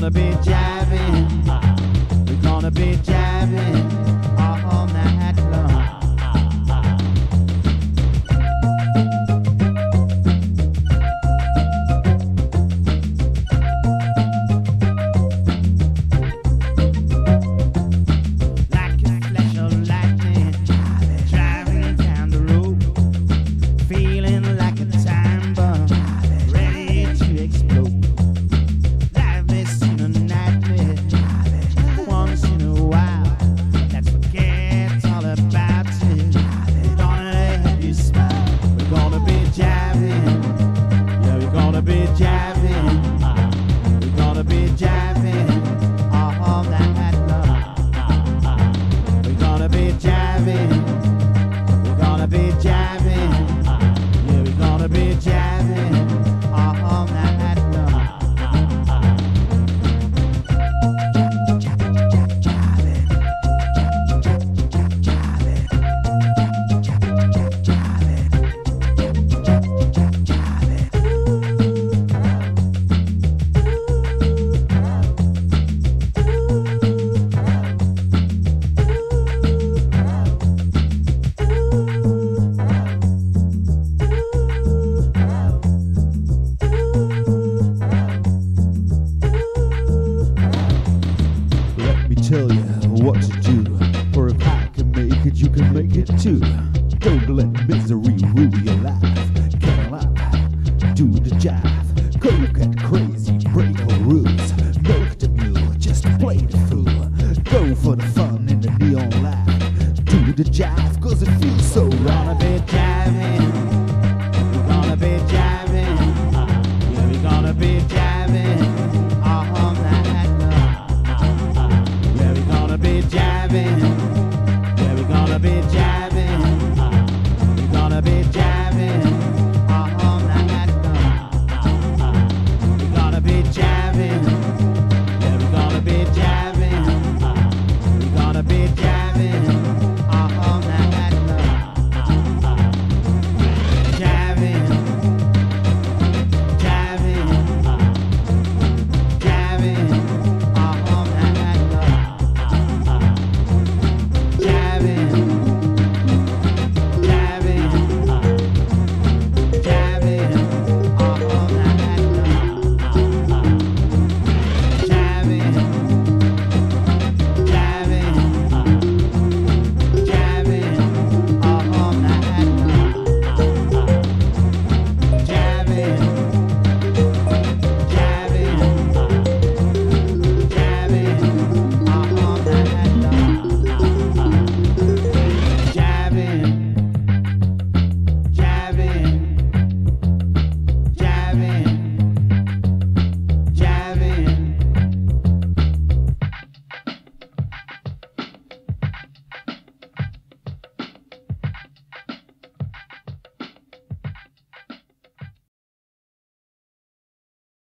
gonna be jiving. We're gonna be jiving all night long. Like a flash of lightning, driving down the road, feeling like a time bomb, ready to explode. Life may seem a nightmare once in a while. Let's forget all about it. We're gonna have you smile. We're gonna be jiving. Yeah, we're gonna be jiving. We're gonna be jiving all night long. We're gonna be jiving. We're gonna be jiving. Yeah, we're gonna be jiving all night long. Let me tell you what to do. For if I can make it, you can make it too. Don't let misery rule your life. Get alive, do the jive, go get crazy.